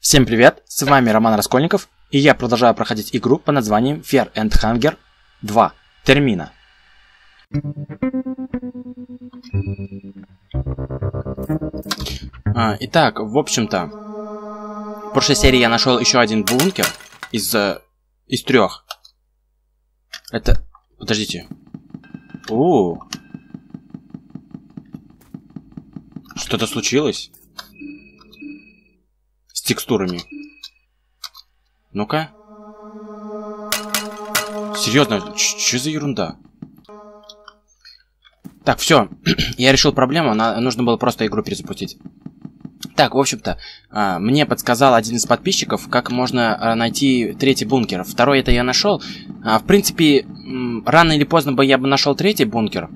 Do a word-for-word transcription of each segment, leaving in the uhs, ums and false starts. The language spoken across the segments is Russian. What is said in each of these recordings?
Всем привет, с вами Роман Раскольников, и я продолжаю проходить игру под названием Fear and Hunger два. Термина. А, итак, в общем-то, в прошлой серии я нашел еще один бункер из, из трех. Это... Подождите. О, что-то случилось с текстурами. Ну-ка. Серьезно, что за ерунда? Так, все. Я решил проблему. Нужно было просто игру перезапустить. Так, в общем-то, мне подсказал один из подписчиков, как можно найти третий бункер. Второй это я нашел. В принципе, рано или поздно бы я бы нашел третий бункер.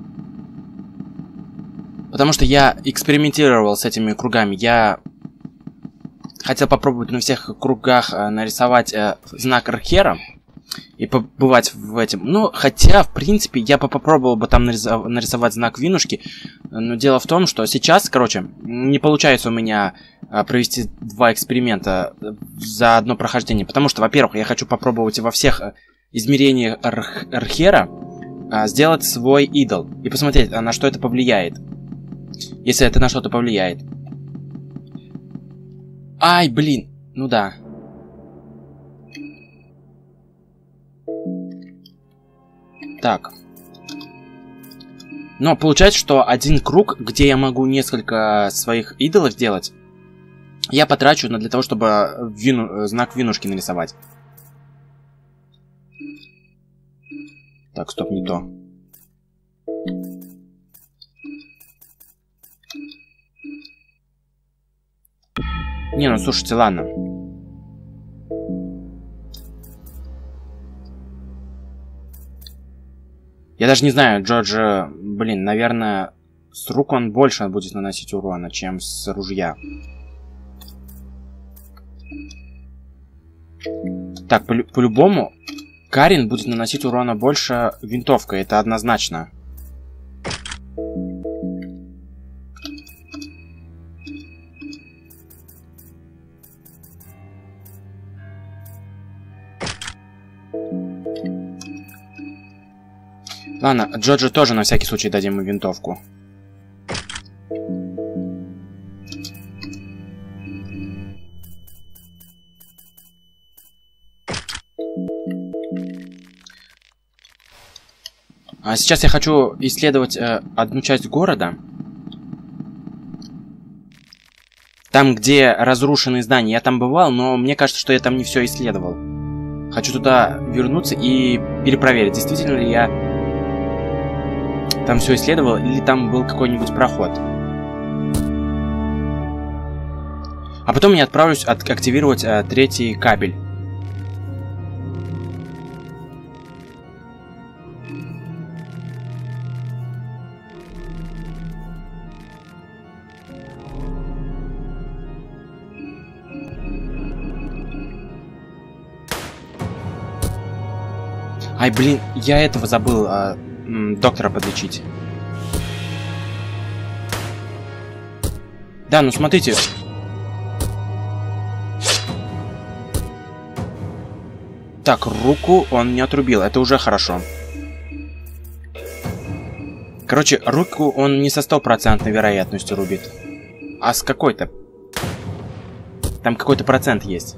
Потому что я экспериментировал с этими кругами. Я хотел попробовать на всех кругах нарисовать знак Рхера и побывать в этом. Ну, хотя, в принципе, я бы попробовал бы там нарисов... нарисовать знак Винушки. Но дело в том, что сейчас, короче, не получается у меня провести два эксперимента за одно прохождение. Потому что, во-первых, я хочу попробовать во всех измерениях Рх... Рхера сделать свой идол. И посмотреть, на что это повлияет. Если это на что-то повлияет. Ай, блин. Ну да. Так. Но получается, что один круг, где я могу несколько своих идолов сделать, я потрачу для того, чтобы вину, знак Винушки нарисовать. Так, стоп, не то. Не, ну слушайте, ладно. Я даже не знаю, Джорджа, блин, наверное, с рук он больше будет наносить урона, чем с ружья. Так, по- по-любому, Карин будет наносить урона больше винтовкой, это однозначно. Ладно, Джоджи тоже на всякий случай дадим ему винтовку. А сейчас я хочу исследовать э, одну часть города. Там, где разрушенные здания. Я там бывал, но мне кажется, что я там не все исследовал. Хочу туда вернуться и перепроверить, действительно ли я там все исследовал, или там был какой-нибудь проход. А потом я отправлюсь от активировать э, третий кабель. Ай, блин, я этого забыл. Э, доктора подлечить. Да, ну смотрите. Так, руку он не отрубил. Это уже хорошо. Короче, руку он не со стопроцентной вероятностью рубит. А с какой-то. Там какой-то процент есть.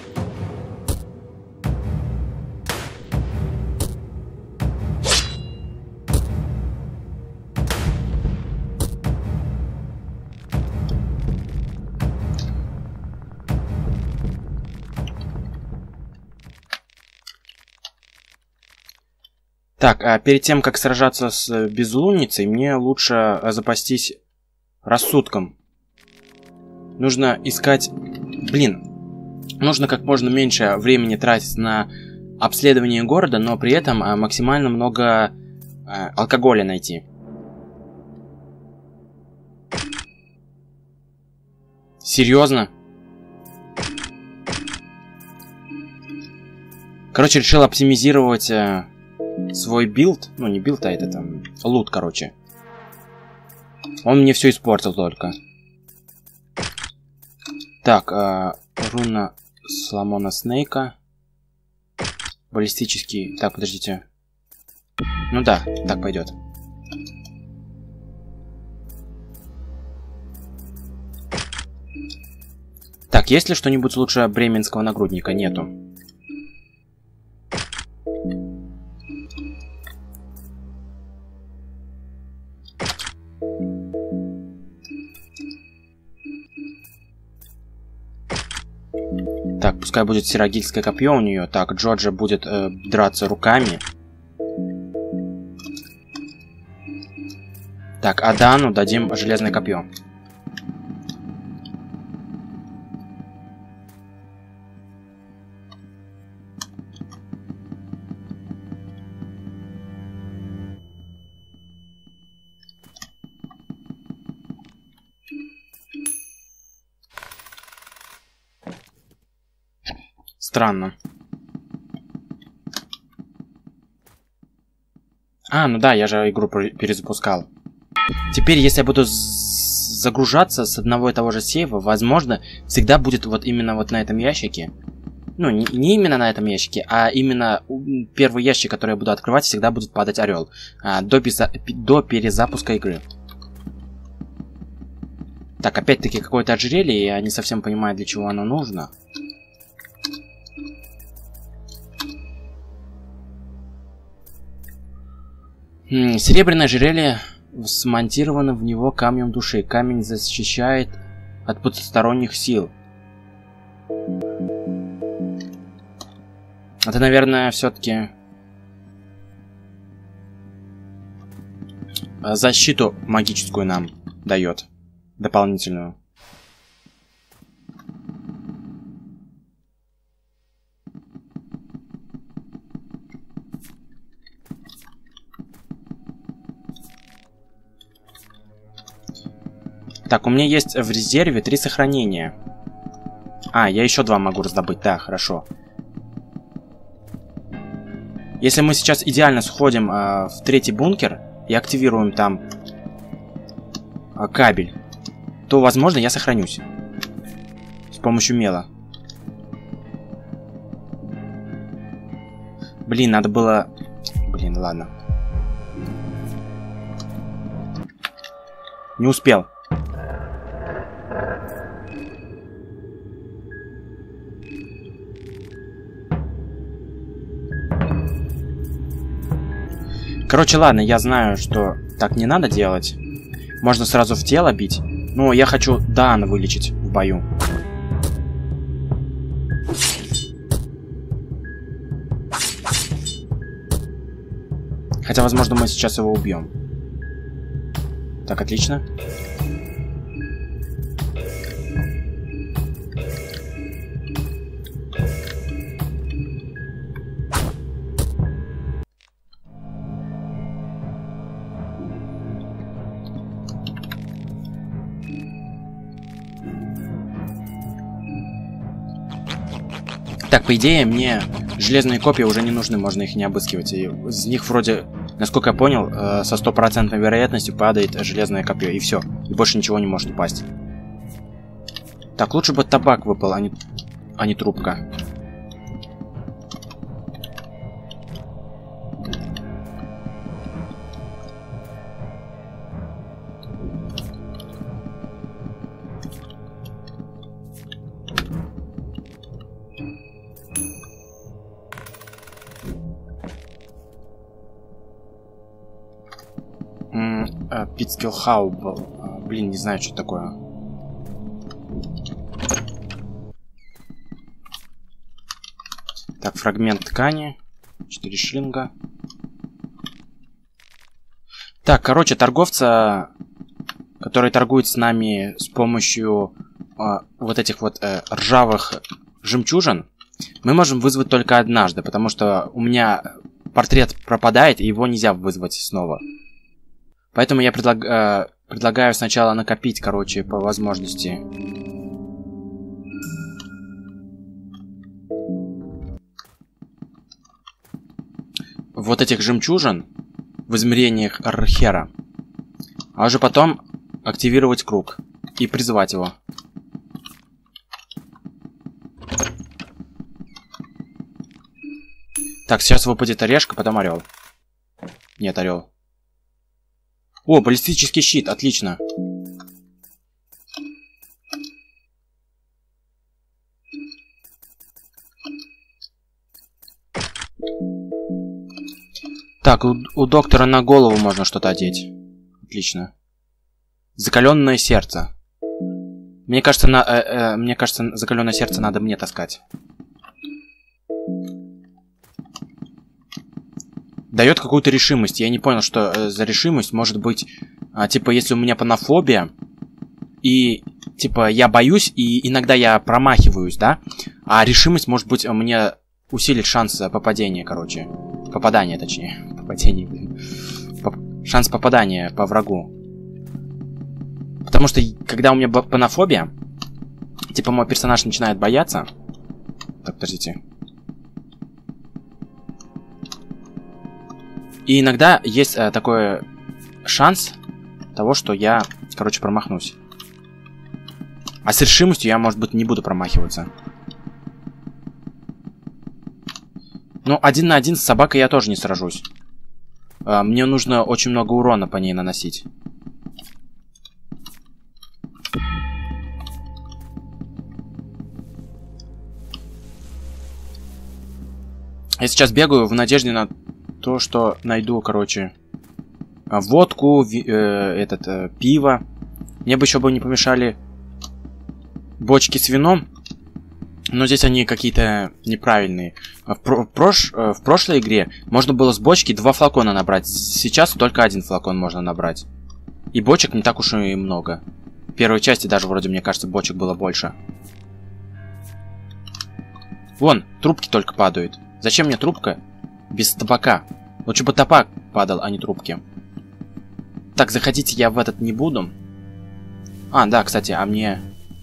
Так, а перед тем, как сражаться с безлунницей, мне лучше запастись рассудком. Нужно искать... Блин. Нужно как можно меньше времени тратить на обследование города, но при этом максимально много алкоголя найти. Серьезно? Короче, решил оптимизировать... свой билд, ну не билд, а это там лут, короче. Он мне все испортил только. Так, э, Руна Соломона Снейка. Баллистический... Так, подождите. Ну да, так пойдет. Так, есть ли что-нибудь лучше бременского нагрудника? Нету. Так, пускай будет сирогильское копье у нее. Так, Джорджа будет э, драться руками. Так, Адану дадим железное копье. Странно. А, ну да, я же игру перезапускал. Теперь, если я буду загружаться с одного и того же сейва, возможно, всегда будет вот именно вот на этом ящике. Ну, не, не именно на этом ящике, а именно первый ящик, который я буду открывать, всегда будет падать орел. А, до, до перезапуска игры. Так, опять-таки какое-то ожерелье, я не совсем понимаю, для чего оно нужно. Серебряное ожерелье смонтировано в него камнем души. Камень защищает от потусторонних сил. Это, наверное, все-таки защиту магическую нам дает. Дополнительную. Так, у меня есть в резерве три сохранения. А, я еще два могу раздобыть. Да, хорошо. Если мы сейчас идеально сходим э, в третий бункер и активируем там э, кабель, то, возможно, я сохранюсь. С помощью мела. Блин, надо было... Блин, ладно. Не успел. Короче, ладно, я знаю, что так не надо делать. Можно сразу в тело бить. Но я хочу Даана вылечить в бою. Хотя, возможно, мы сейчас его убьем. Так, отлично. Так, по идее, мне железные копья уже не нужны, можно их не обыскивать. И из них вроде, насколько я понял, со стопроцентной вероятностью падает железное копье, и все. И больше ничего не может упасть. Так, лучше бы табак выпал, а не, а не трубка. Питскиллхауб. Блин, не знаю, что это такое. Так, фрагмент ткани. четыре шлинга. Так, короче, торговца, который торгует с нами с помощью э, вот этих вот э, ржавых жемчужин, мы можем вызвать только однажды, потому что у меня портрет пропадает, и его нельзя вызвать снова. Поэтому я предлаг, э, предлагаю сначала накопить, короче, по возможности. Вот этих жемчужин в измерениях Архера. А уже потом активировать круг и призывать его. Так, сейчас выпадет орешка, потом орел. Нет, орел. О, баллистический щит, отлично. Так, у, у доктора на голову можно что-то одеть. Отлично. Закаленное сердце. Мне кажется, на, э, э, мне кажется, закаленное сердце надо мне таскать. Дает какую-то решимость. Я не понял, что э, за решимость может быть. А, типа, если у меня панофобия, и типа я боюсь, и иногда я промахиваюсь, да? А решимость может быть мне усилит шанс попадения, короче. Попадания, точнее. Попадение, блин. Поп шанс попадания по врагу. Потому что, когда у меня панофобия, типа мой персонаж начинает бояться. Так, подождите. И иногда есть э, такой шанс того, что я, короче, промахнусь. А с решимостью я, может быть, не буду промахиваться. Ну, один на один с собакой я тоже не сражусь. Э, мне нужно очень много урона по ней наносить. Я сейчас бегаю в надежде на то, что найду, короче, водку, ви, э, этот, э, пиво. Мне бы еще бы не помешали бочки с вином. Но здесь они какие-то неправильные. В, про прош э, в прошлой игре можно было с бочки два флакона набрать. Сейчас только один флакон можно набрать. И бочек не так уж и много. В первой части даже, вроде, мне кажется, бочек было больше. Вон, трубки только падают. Зачем мне трубка без табака? Лучше бы табак падал, а не трубки. Так, заходите я в этот не буду. А, да, кстати, а мне...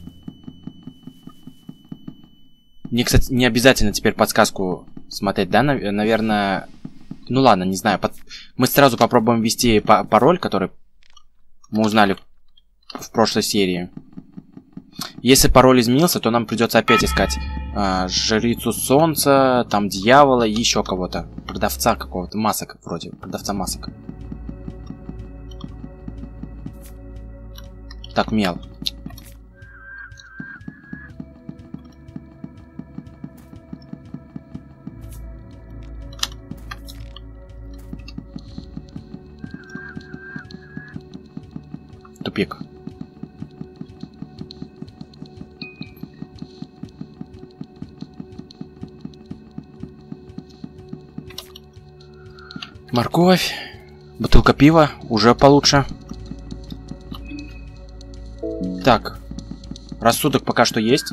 Мне, кстати, не обязательно теперь подсказку смотреть, да? Наверное... Ну ладно, не знаю. Под... Мы сразу попробуем ввести пароль, который мы узнали в прошлой серии. Если пароль изменился, то нам придется опять искать а, жрицу солнца, там дьявола и еще кого-то. Продавца какого-то. Масок вроде. Продавца масок. Так, мел. Тупик. Морковь. Бутылка пива. Уже получше. Так. Рассудок пока что есть.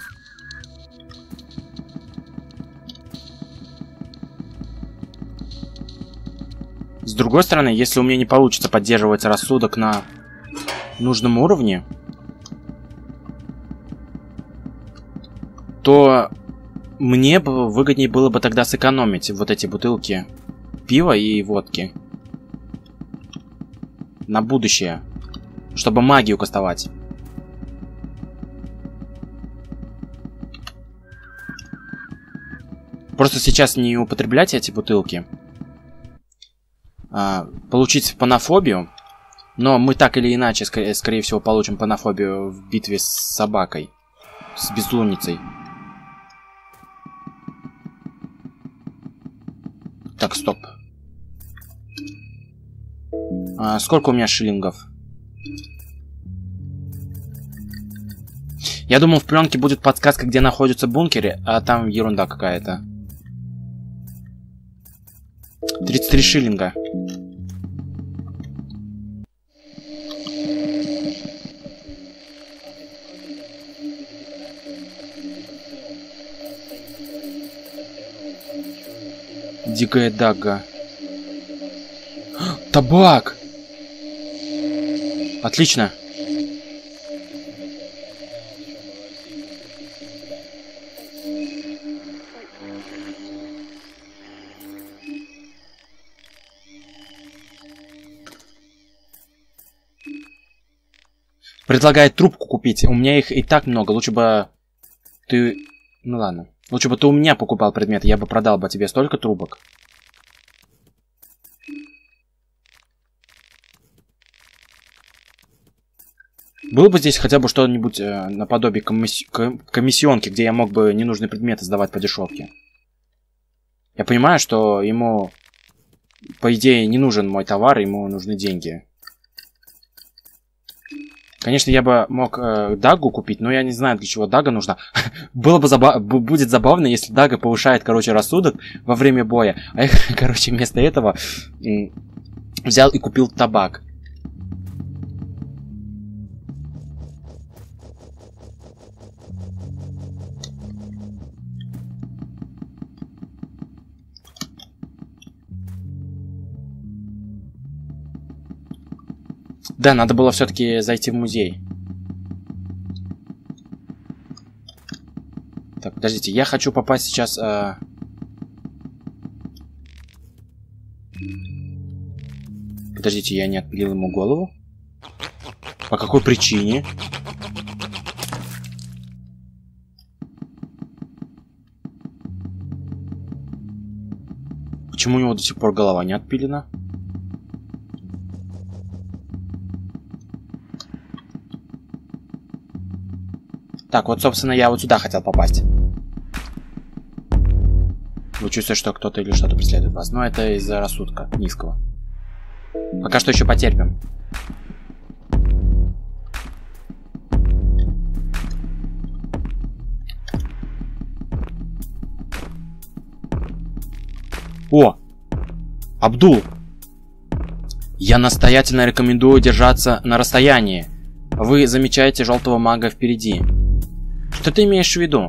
С другой стороны, если у меня не получится поддерживать рассудок на нужном уровне, то мне бы выгоднее было бы тогда сэкономить вот эти бутылки пива и водки на будущее, чтобы магию кастовать. Просто сейчас не употреблять эти бутылки, а, получить панофобию, но мы так или иначе, скорее, скорее всего, получим панофобию в битве с собакой, с безлунницей. Так, стоп. А, сколько у меня шиллингов? Я думал, в пленке будет подсказка, где находятся бункеры, а там ерунда какая-то. тридцать три шиллинга. Дикая дага. Табак! Отлично. Предлагает трубку купить. У меня их и так много. Лучше бы ты... Ну ладно. Лучше бы ты у меня покупал предметы, я бы продал бы тебе столько трубок. Было бы здесь хотя бы что-нибудь э, наподобие комисси комиссионки, где я мог бы ненужные предметы сдавать по дешевке. Я понимаю, что ему, по идее, не нужен мой товар, ему нужны деньги. Конечно, я бы мог э, Дагу купить, но я не знаю, для чего Дага нужна. Было бы заба будет забавно, если Дага повышает, короче, рассудок во время боя. А я, короче, вместо этого взял и купил табак. Да, надо было все-таки зайти в музей. Так, подождите, я хочу попасть сейчас... Э... Подождите, я не отпилил ему голову? По какой причине? Почему у него до сих пор голова не отпилена? Так, вот, собственно, я вот сюда хотел попасть. Вы чувствуете, что кто-то или что-то преследует вас. Но это из-за рассудка низкого. Пока что еще потерпим. О! Абдул! Я настоятельно рекомендую держаться на расстоянии. Вы замечаете желтого мага впереди. Что ты имеешь в виду?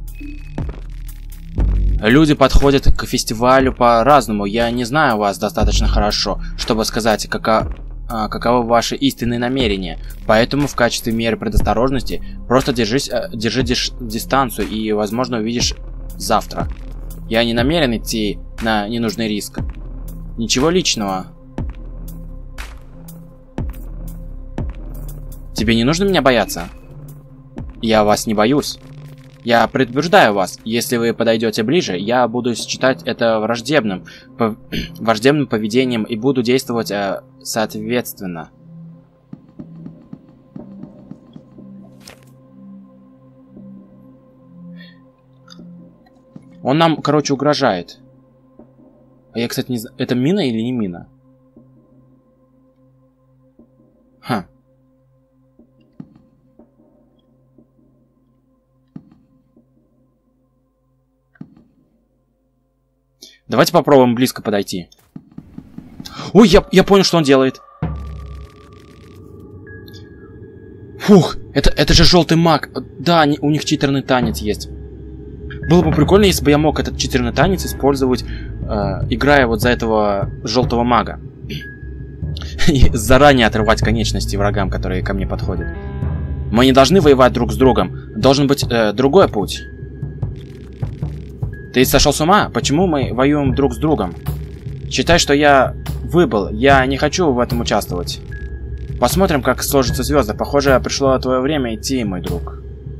Люди подходят к фестивалю по-разному. Я не знаю вас достаточно хорошо, чтобы сказать, кака... а, каковы ваши истинные намерения. Поэтому в качестве меры предосторожности просто держись, держи диш... дистанцию и, возможно, увидишь завтра. Я не намерен идти на ненужный риск. Ничего личного. Тебе не нужно меня бояться? Я вас не боюсь. Я предупреждаю вас, если вы подойдете ближе, я буду считать это враждебным, по враждебным поведением и буду действовать э, соответственно. Он нам, короче, угрожает. А я, кстати, не знаю, это мина или не мина? Ха. Давайте попробуем близко подойти. Ой, я, я понял, что он делает. Фух, это, это же желтый маг. Да, они, у них читерный танец есть. Было бы прикольно, если бы я мог этот читерный танец использовать, э, играя вот за этого желтого мага. И заранее отрывать конечности врагам, которые ко мне подходят. Мы не должны воевать друг с другом. Должен быть э, другой путь. Ты сошел с ума? Почему мы воюем друг с другом? Считай, что я выбыл. Я не хочу в этом участвовать. Посмотрим, как сложатся звезды. Похоже, пришло твое время идти, мой друг.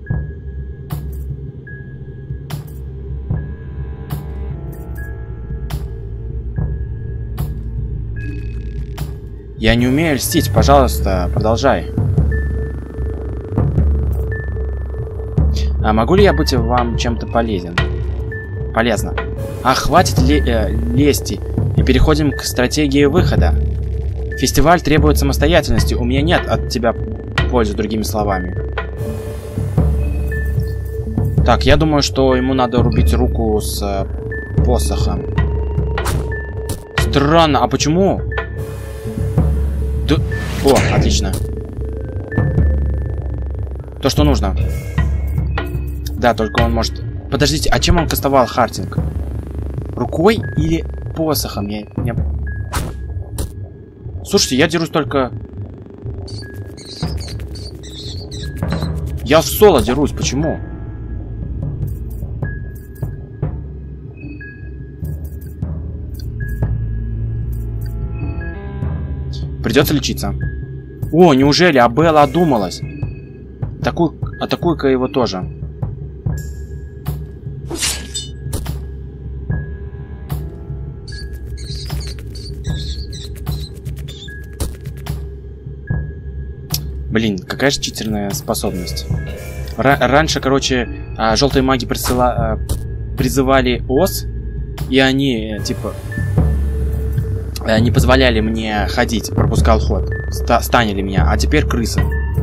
Я не умею льстить. Пожалуйста, продолжай. А могу ли я быть вам чем-то полезен? Полезно. А хватит ле э, лести и переходим к стратегии выхода. Фестиваль требует самостоятельности. У меня нет от тебя пользы, другими словами. Так, я думаю, что ему надо рубить руку с э, посохом. Странно, а почему? Да... О, отлично. То, что нужно. Да, только он может... Подождите, а чем он кастовал Хартинг? Рукой или посохом? Я, я... Слушайте, я дерусь только... Я в соло дерусь, почему? Придется лечиться. О, неужели Абелла одумалась? Такую... Атакуй-ка его тоже. Блин, какая же читерная способность. Ра раньше, короче, желтые маги присыла призывали ос, и они, типа, не позволяли мне ходить, пропускал ход. Ста станили меня, а теперь крысы.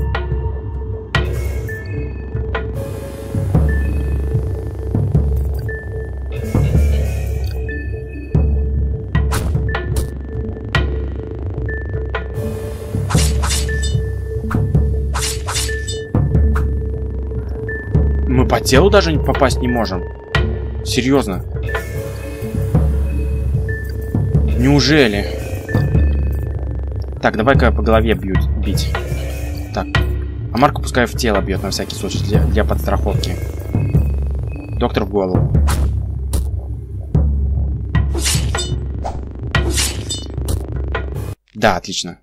Мы по телу даже попасть не можем. Серьезно. Неужели? Так, давай-ка по голове бьют, бить. Так. А Марку пускай в тело бьет на всякий случай, для, для подстраховки. Доктор в голову. Да, отлично.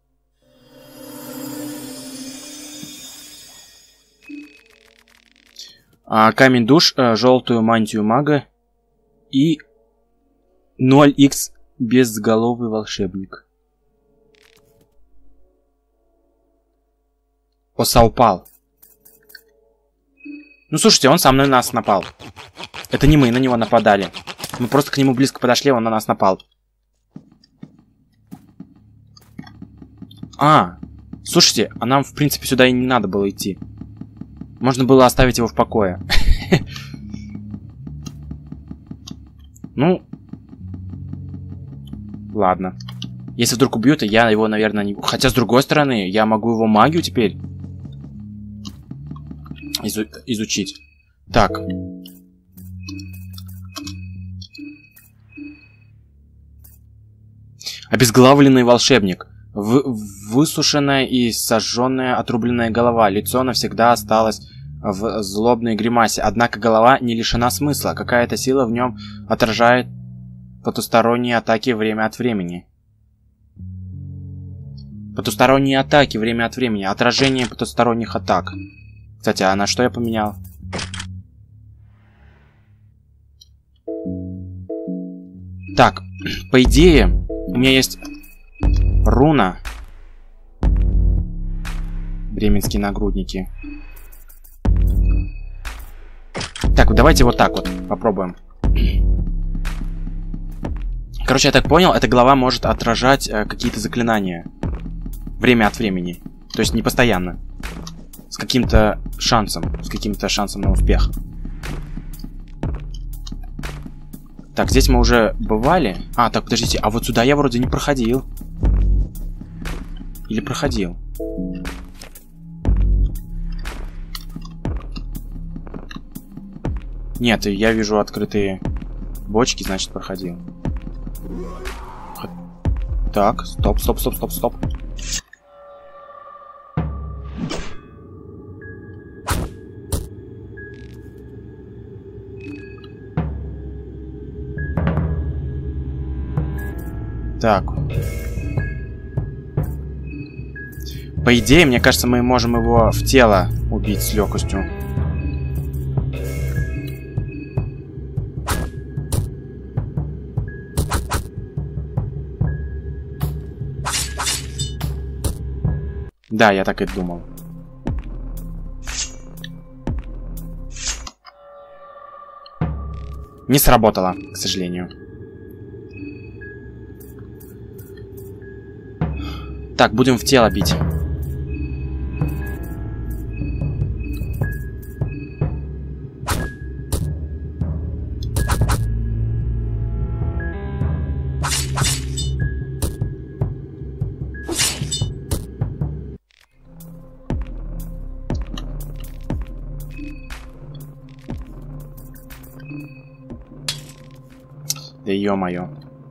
А, камень душ, а, желтую мантию мага и ноль икс безголовый волшебник. Оса упал. Ну, слушайте, он сам на нас напал. Это не мы на него нападали. Мы просто к нему близко подошли, он на нас напал. А, слушайте, а нам, в принципе, сюда и не надо было идти. Можно было оставить его в покое. Ну, ладно. Если вдруг убьют, я его, наверное, не... Хотя, с другой стороны, я могу его магию теперь изу... изучить. Так. Обезглавленный волшебник. В... Высушенная и сожженная отрубленная голова. Лицо навсегда осталось в злобной гримасе. Однако голова не лишена смысла. Какая-то сила в нем отражает потусторонние атаки время от времени. Потусторонние атаки время от времени. Отражение потусторонних атак. Кстати, а на что я поменял? Так, по идее, у меня есть руна. Бременские нагрудники. Так, давайте вот так вот попробуем. Короче, я так понял, эта глава может отражать э, какие-то заклинания. Время от времени. То есть не постоянно. С каким-то шансом. С каким-то шансом на успех. Так, здесь мы уже бывали. А, так, подождите, а вот сюда я вроде не проходил. Или проходил? Нет, я вижу открытые бочки, значит, проходил. Так, стоп, стоп, стоп, стоп, стоп. Так. По идее, мне кажется, мы можем его в тело убить с легкостью. Да, я так и думал. Не сработало, к сожалению. Так, будем в тело бить. Да ё-моё.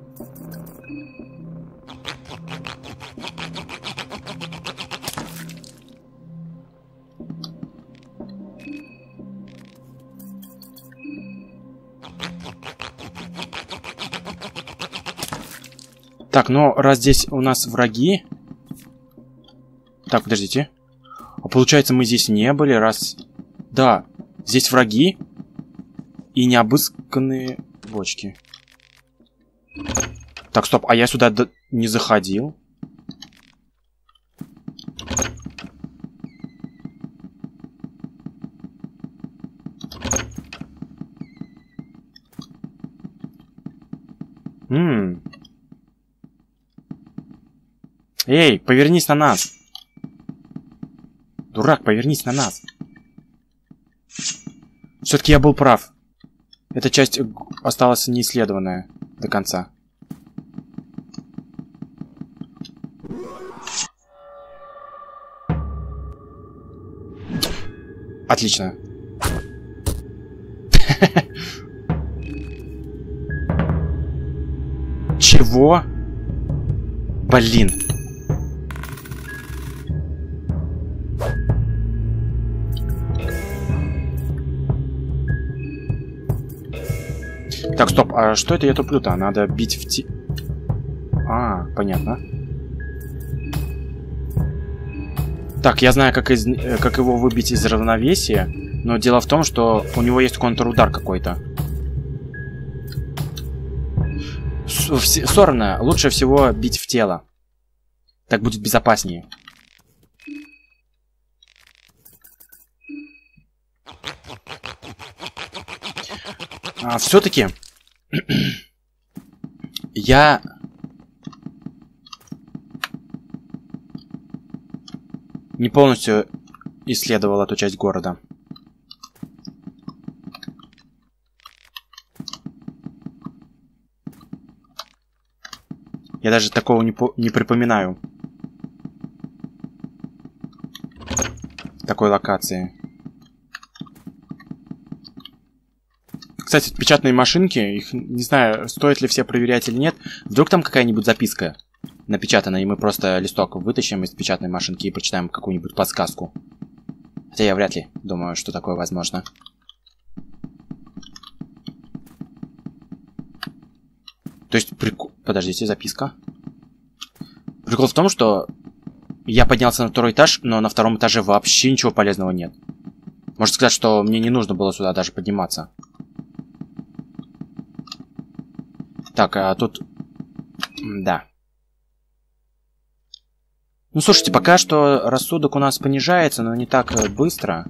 Так, ну раз здесь у нас враги... Так, подождите. А получается, мы здесь не были, раз... Да, здесь враги и необысканные бочки. Так, стоп, а я сюда не заходил. М-м. Эй, повернись на нас. Дурак, повернись на нас. Все-таки я был прав. Эта часть осталась неисследованная до конца. Отлично. Чего? Блин. Так, стоп, а что это я туплю-то? Надо бить в ти... А, понятно. Так, я знаю, как, из... как его выбить из равновесия, но дело в том, что у него есть контрудар какой-то. Сорно, лучше всего бить в тело. Так будет безопаснее. А, все-таки я не полностью исследовал эту часть города. Я даже такого не, по не припоминаю. Такой локации. Кстати, печатные машинки, их не знаю, стоит ли все проверять или нет. Вдруг там какая-нибудь записка напечатана, и мы просто листок вытащим из печатной машинки и прочитаем какую-нибудь подсказку. Хотя я вряд ли думаю, что такое возможно. То есть, прикол... Подождите, записка. Прикол в том, что я поднялся на второй этаж, но на втором этаже вообще ничего полезного нет. Можно сказать, что мне не нужно было сюда даже подниматься. Так, а тут... Да. Ну, слушайте, пока что рассудок у нас понижается, но не так быстро.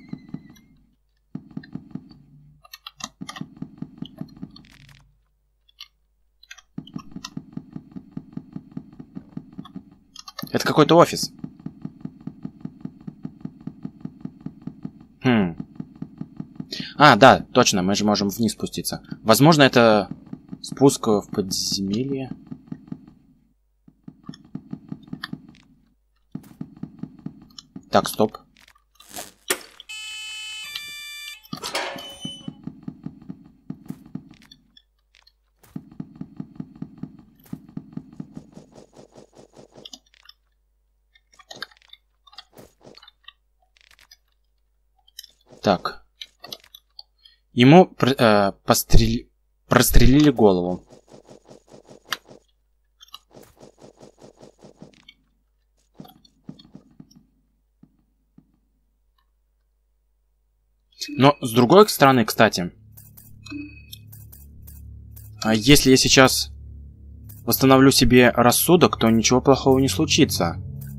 Это какой-то офис. Хм. А, да, точно, мы же можем вниз спуститься. Возможно, это спуск в подземелье. Так, стоп. Так. Ему э, пострел... прострелили голову. Но с другой стороны, кстати, если я сейчас восстановлю себе рассудок, то ничего плохого не случится.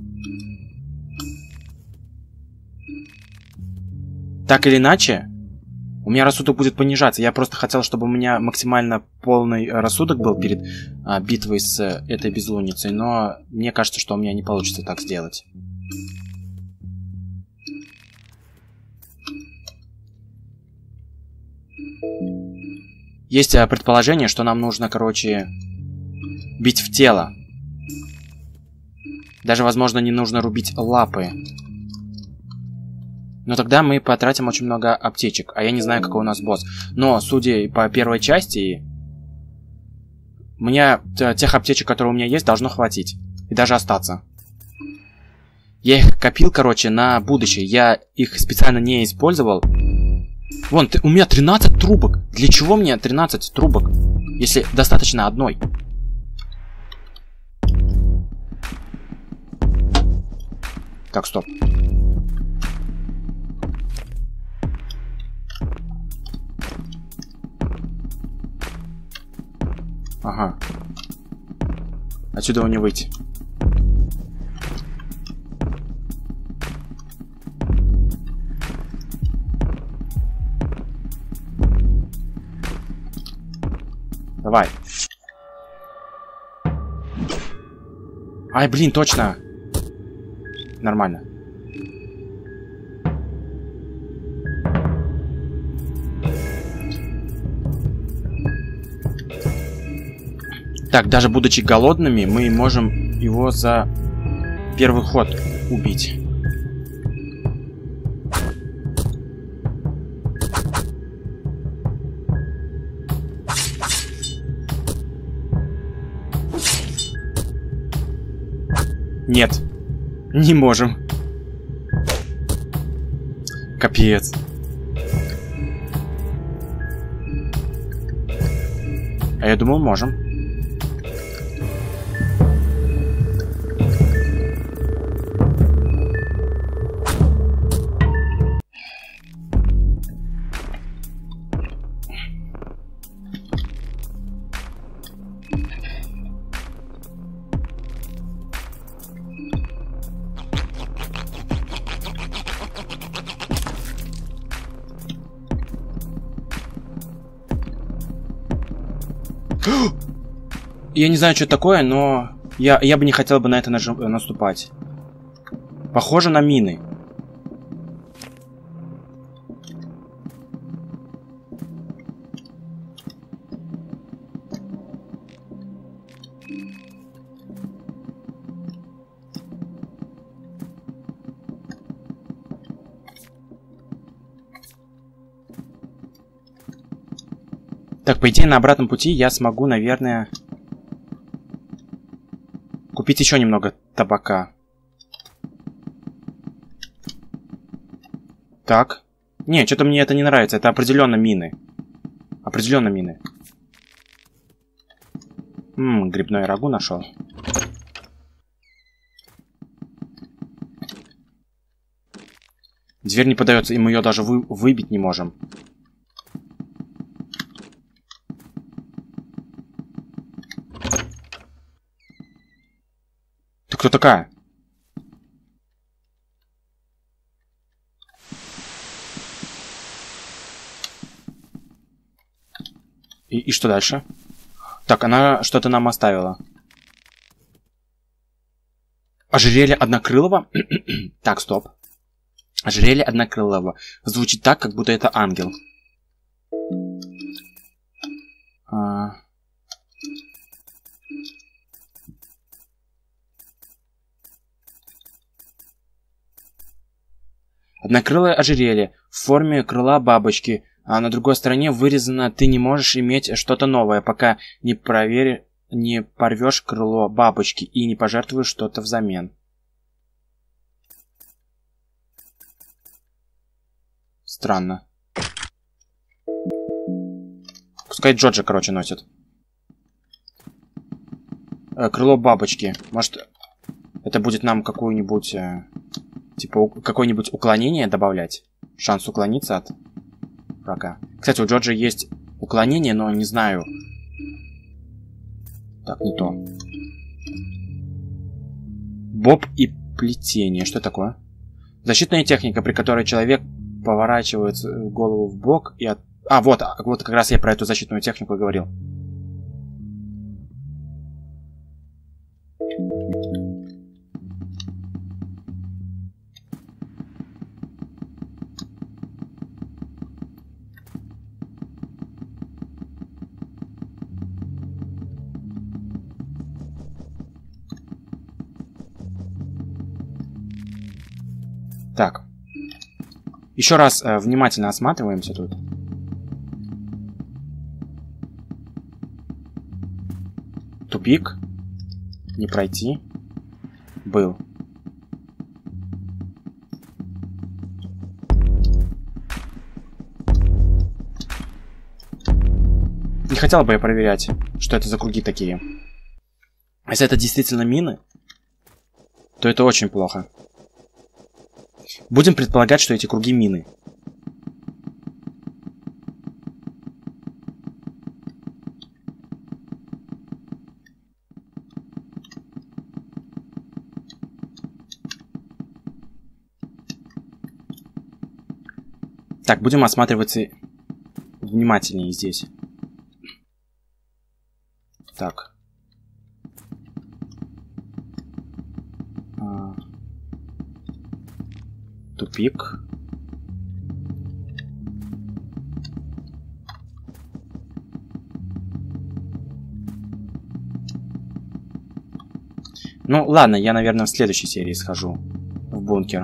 Так или иначе, у меня рассудок будет понижаться. Я просто хотел, чтобы у меня максимально полный рассудок был перед а, битвой с этой безлунницей, но мне кажется, что у меня не получится так сделать. Есть а, предположение, что нам нужно, короче, бить в тело. Даже, возможно, не нужно рубить лапы. Но тогда мы потратим очень много аптечек. А я не знаю, какой у нас босс. Но, судя по первой части, мне тех аптечек, которые у меня есть, должно хватить. И даже остаться. Я их копил, короче, на будущее. Я их специально не использовал. Вон, ты, у меня тринадцать трубок. Для чего мне тринадцать трубок, если достаточно одной? Так, стоп. Ага. Отсюда его не выйти. Давай. Ай, блин, точно. Нормально. Так, даже будучи голодными, мы можем его за первый ход убить. Нет, не можем. Капец. А я думал, можем. Я не знаю, что это такое, но я, я бы не хотел бы на это нажим, наступать. Похоже на мины. Так, по идее, на обратном пути я смогу, наверное, купить еще немного табака. Так. Не, что-то мне это не нравится. Это определенно мины. Определенно мины. Ммм, грибное рагу нашел. Дверь не подается, и мы ее даже вы выбить не можем. Ты кто такая? И, и что дальше? Так, она что-то нам оставила. Ожерелье Однокрылого? Так, стоп. Ожерелье Однокрылого. Звучит так, как будто это ангел. А... Однокрылое ожерелье в форме крыла бабочки, а на другой стороне вырезано: ты не можешь иметь что-то новое, пока не проверишь, не порвешь крыло бабочки и не пожертвуешь что-то взамен. Странно. Пускай Джоджи, короче, носит. Э, крыло бабочки. Может, это будет нам какую-нибудь... Э, типа, какое-нибудь уклонение добавлять? Шанс уклониться от врага. Кстати, у Джоджи есть уклонение, но не знаю... Так, не то. Боб и плетение. Что такое? Защитная техника, при которой человек поворачивает голову в бок и от... А, вот, вот как раз я про эту защитную технику говорил. Так. Еще раз э, внимательно осматриваемся тут. Тупик. Не пройти. Был. Не хотел бы я проверять, что это за круги такие. Если это действительно мины, то это очень плохо. Будем предполагать, что эти круги мины. Так, будем осматриваться внимательнее здесь. Так. Тупик. Ну, ладно, я, наверное, в следующей серии схожу в бункер.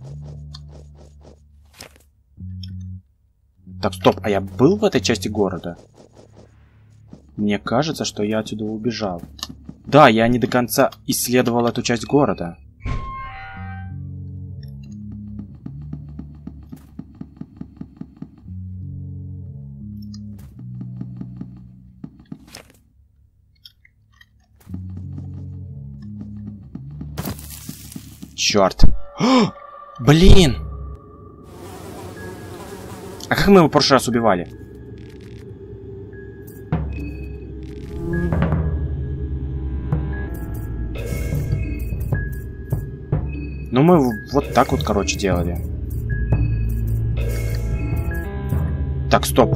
Так, стоп, а я был в этой части города? Мне кажется, что я отсюда убежал. Да, я не до конца исследовал эту часть города. Черт. О, блин! А как мы его в прошлый раз убивали? Ну мы вот так вот, короче, делали. Так, стоп.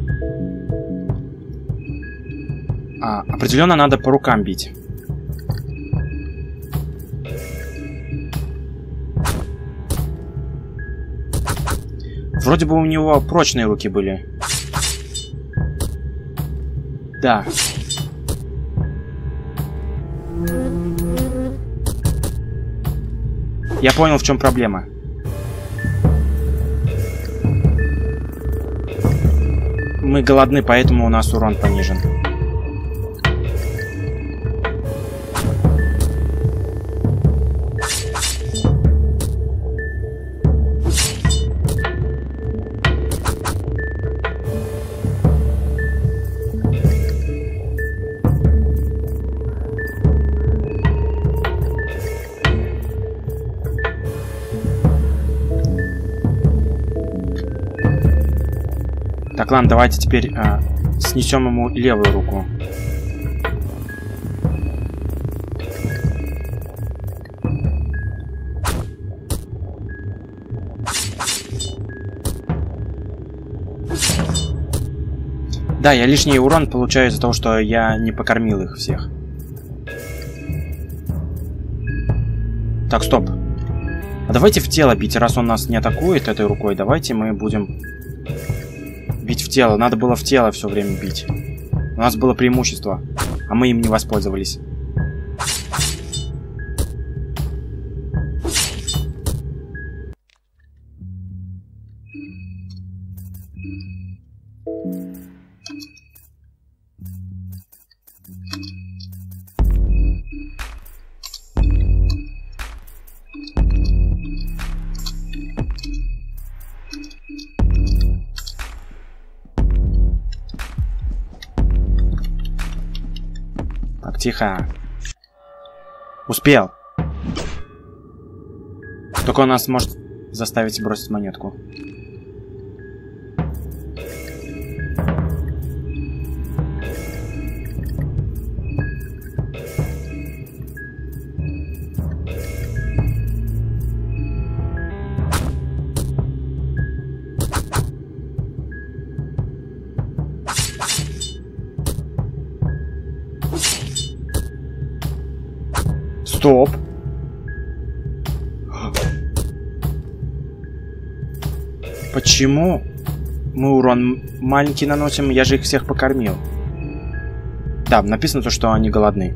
А, определенно надо по рукам бить. Вроде бы у него прочные руки были. Да. Я понял, в чем проблема. Мы голодны, поэтому у нас урон понижен. Так, ладно, давайте теперь а, снесем ему левую руку. Да, я лишний урон получаю из-за того, что я не покормил их всех. Так, стоп. А давайте в тело бить, раз он нас не атакует этой рукой. Давайте мы будем бить в тело. Надо было в тело все время бить. У нас было преимущество, а мы им не воспользовались. Тихо. Успел. Только он нас может заставить бросить монетку. Стоп. Почему мы урон маленький наносим? Я же их всех покормил. Да, написано то, что они голодны.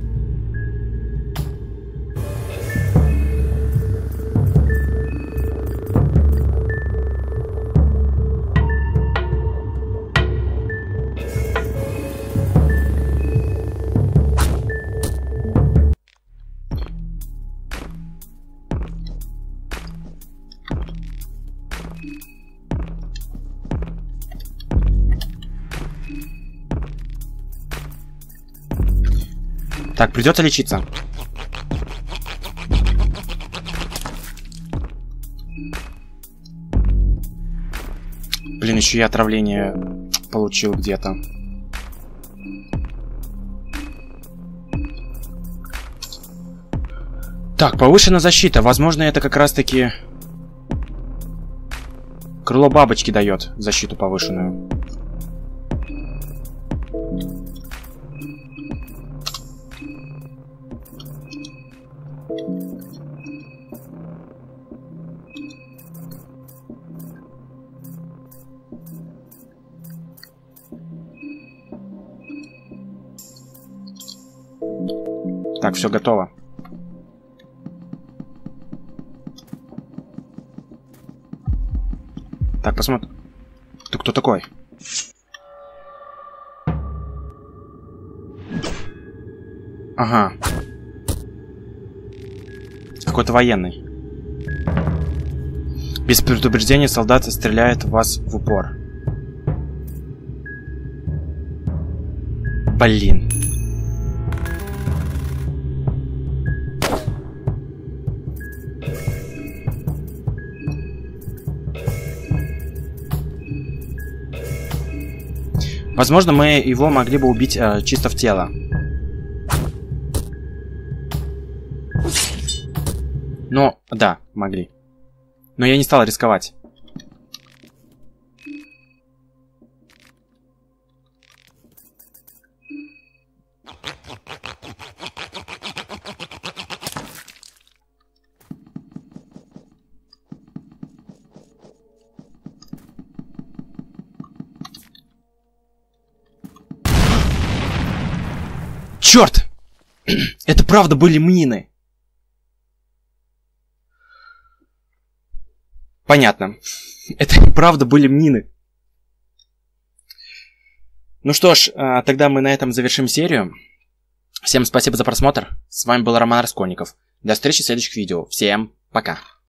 Так, придется лечиться. Блин, еще и отравление получил где-то. Так, повышена защита. Возможно, это как раз-таки крыло бабочки дает защиту повышенную. Так, все готово. Так, посмотрим. Ты кто такой? Ага. Какой-то военный. Без предупреждения солдат стреляет в вас в упор. Блин. Возможно, мы его могли бы убить э, чисто в тело. Ну, да, могли. Но я не стал рисковать. Черт! Это правда были мины. Понятно. Это правда были мины. Ну что ж, тогда мы на этом завершим серию. Всем спасибо за просмотр. С вами был Роман Раскольников. До встречи в следующих видео. Всем пока.